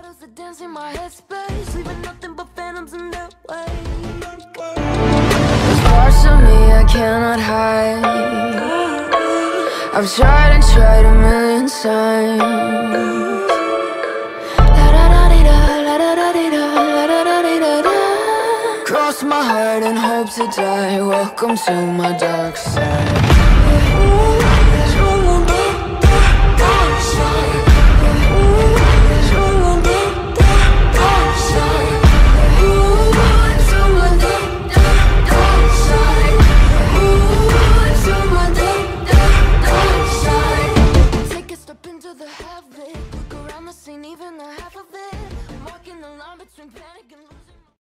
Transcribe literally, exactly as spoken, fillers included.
Shadows that dance in my headspace, leaving nothing but phantoms in their way. There's parts of me I cannot hide. I've tried and tried a million times. Cross my heart and hope to die. Welcome to my dark side.